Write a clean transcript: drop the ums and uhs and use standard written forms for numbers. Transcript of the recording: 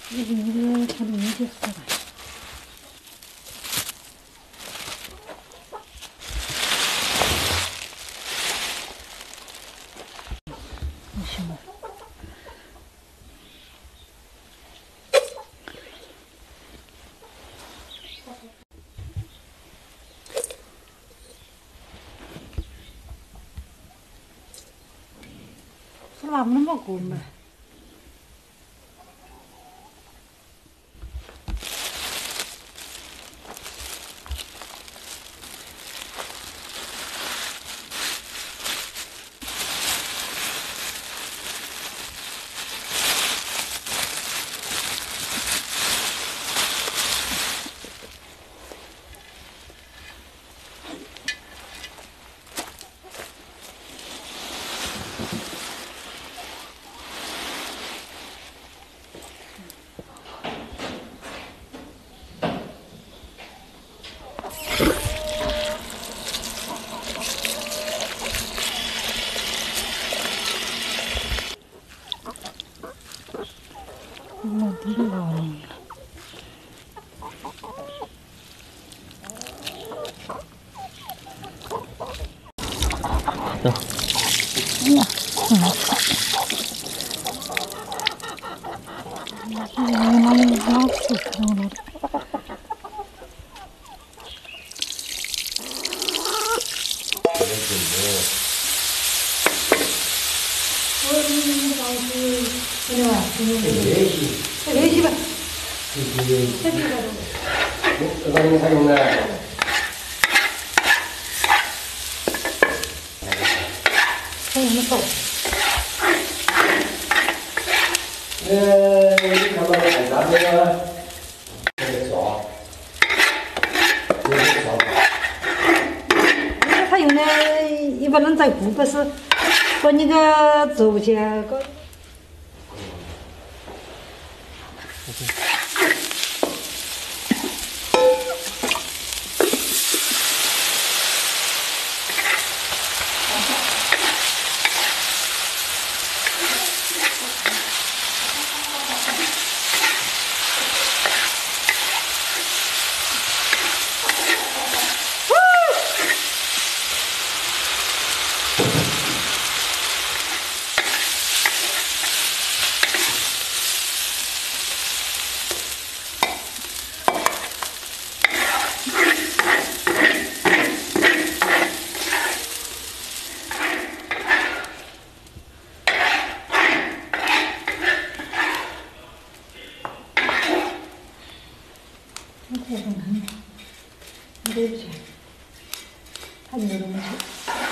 这个他的名字是啥？行了。是哪那么高嘛？老地老。走。哎呀，真好看。老死看了。再联系吧。再联系吧。 我让你看用的。 还有那个。 你看到海南那个那个啥，那个啥。 那个他用的一般人在湖北是把那个走起来个。对不起，太牛了，没事。